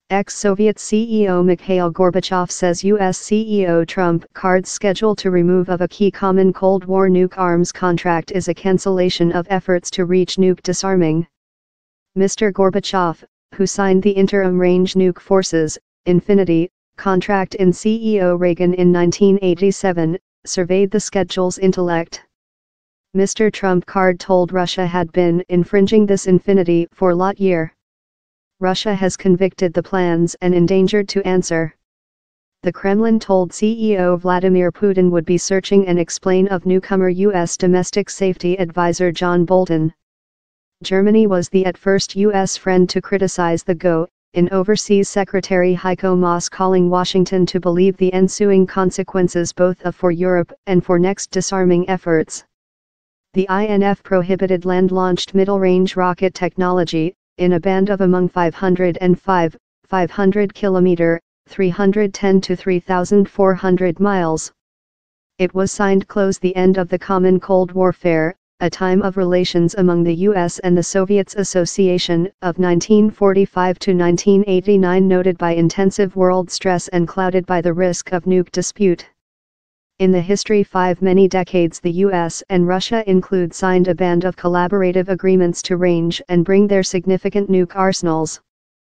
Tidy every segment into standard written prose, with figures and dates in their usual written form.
Ex-Soviet CEO Mikhail Gorbachev says U.S. CEO Trump card's schedule to remove of a key common Cold War nuke arms contract is a cancellation of efforts to reach nuke disarming. Mr. Gorbachev, who signed the Interim Range Nuke Forces, Infinity, contract in CEO Reagan in 1987, surveyed the schedule's intellect. Mr. Trump card told Russia had been infringing this Infinity for lot year. Russia has convicted the plans and endangered to answer. The Kremlin told CEO Vladimir Putin would be searching and explain of newcomer U.S. Domestic Safety Advisor John Bolton. Germany was the at first U.S. friend to criticize the go-in Overseas Secretary Heiko Maas calling Washington to believe the ensuing consequences both for Europe and for next disarming efforts. The INF prohibited land-launched middle-range rocket technology, in a band of among 500 and 500 km, 310 to 3,400 miles. It was signed close the end of the Common Cold Warfare, a time of relations among the U.S. and the Soviets Association, of 1945 to 1989 noted by intensive world stress and clouded by the risk of nuke dispute. In the history many decades the U.S. and Russia include signed a band of collaborative agreements to range and bring their significant nuke arsenals.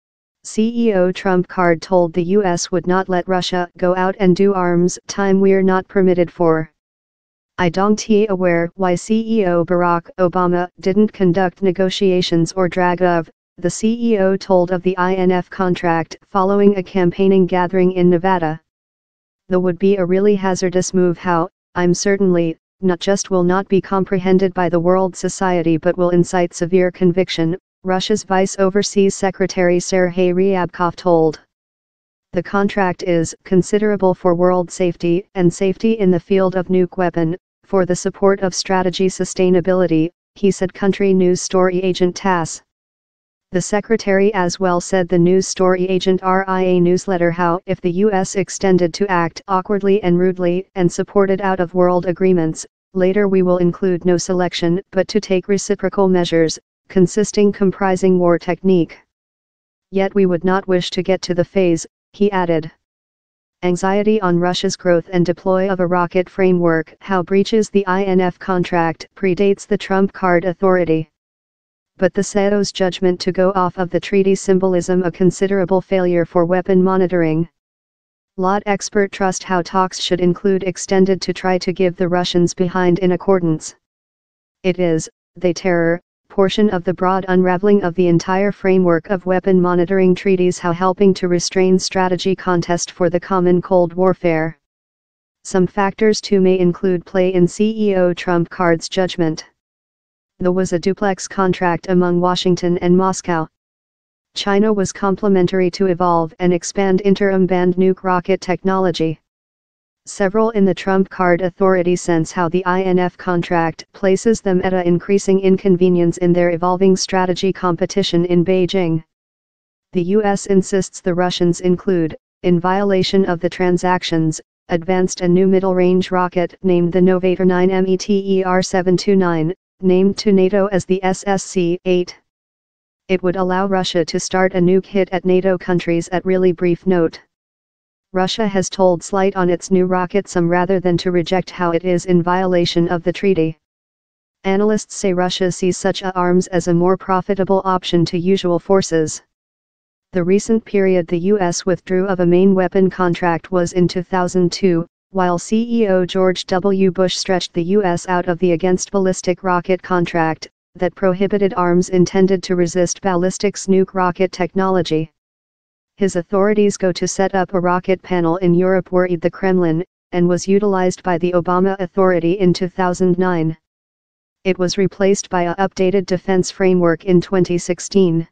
CEO Trump card told the U.S. would not let Russia go out and do arms time we're not permitted for. I don't aware why CEO Barack Obama didn't conduct negotiations or drag of, the CEO told of the INF contract following a campaigning gathering in Nevada. That would be a really hazardous move. How, I'm certainly, not just will not be comprehended by the world society but will incite severe conviction, Russia's Vice Overseas Secretary Sergei Ryabkov told. The contract is considerable for world safety and safety in the field of nuke weapon, for the support of strategy sustainability, he said country news story agent TASS. The secretary as well said the news story agent RIA newsletter how if the U.S. extended to act awkwardly and rudely and supported out of world agreements, later we will include no selection but to take reciprocal measures, comprising war technique. Yet we would not wish to get to the phase, he added. Anxiety on Russia's growth and deploy of a rocket framework how breaches the INF contract predates the Trump card authority. But the CEO's judgment to go off of the treaty symbolism a considerable failure for weapon monitoring. Lot expert trust how talks should include extended to try to give the Russians behind in accordance. It is, the terror, portion of the broad unraveling of the entire framework of weapon monitoring treaties how helping to restrain strategy contest for the common Cold Warfare. Some factors too may include play in CEO Trump card's judgment. There was a duplex contract among Washington and Moscow. China was complementary to evolve and expand interim band nuke rocket technology. Several in the Trump card authority sense how the INF contract places them at an increasing inconvenience in their evolving strategy competition in Beijing. The U.S. insists the Russians include, in violation of the transactions, advanced a new middle-range rocket named the Novator 9 METER-729, named to NATO as the SSC-8. It would allow Russia to start a nuke hit at NATO countries at really brief note. Russia has told slight on its new rocket some rather than to reject how it is in violation of the treaty. Analysts say Russia sees such arms as a more profitable option to usual forces. The recent period the U.S. withdrew of a main weapon contract was in 2002, while CEO George W. Bush stretched the U.S. out of the against ballistic rocket contract, that prohibited arms intended to resist ballistics nuke rocket technology. His authorities go to set up a rocket panel in Europe worried the Kremlin, and was utilized by the Obama Authority in 2009. It was replaced by a updated defense framework in 2016.